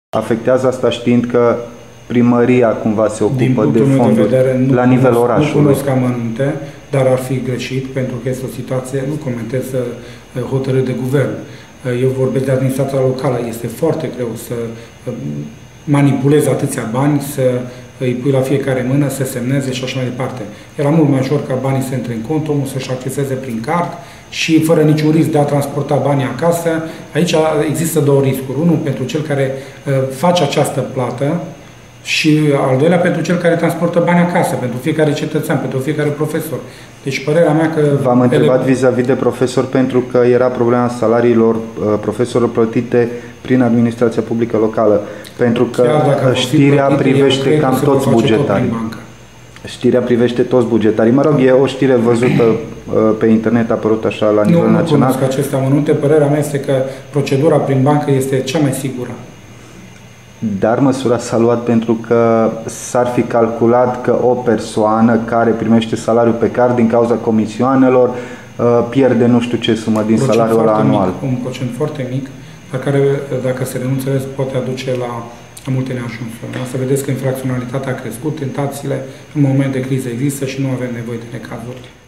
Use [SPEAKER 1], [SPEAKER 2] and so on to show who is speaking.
[SPEAKER 1] Afectează asta știind că primăria cumva se ocupă de fonduri la nivel orașului.
[SPEAKER 2] Nu cunosc amănunte, dar ar fi greșit pentru că este o situație, nu comentez hotărâri de guvern. Eu vorbesc de administrația locală. Este foarte greu să manipulezi atâția bani, să îi pui la fiecare mână, să semneze și așa mai departe. Era mult mai ușor ca banii să intre în cont, omul să-și acceseze prin card și fără niciun risc de a transporta banii acasă. Aici există două riscuri. Unul pentru cel care face această plată și al doilea pentru cel care transportă bani acasă, pentru fiecare cetățean, pentru fiecare profesor. Deci părerea mea că...
[SPEAKER 1] V-am întrebat vis-a-vis de profesori pentru că era problema salariilor profesorilor plătite prin administrația publică locală. Pentru că știrea privește cam toți bugetarii. Știrea privește toți bugetarii. Mă rog, e o știre văzută pe internet, a apărut așa la nivel național.
[SPEAKER 2] Nu cunosc aceste amănunte. Părerea mea este că procedura prin bancă este cea mai sigură.
[SPEAKER 1] Dar măsura s-a luat pentru că s-ar fi calculat că o persoană care primește salariul pe card din cauza comisioanelor pierde nu știu ce sumă din salariul ăla anual.
[SPEAKER 2] Un procent foarte mic, la care, dacă se renunță, poate aduce la multe neajunsuri. Să vedeți că infracționalitatea a crescut, tentațiile în moment de criză există și nu avem nevoie de necazuri.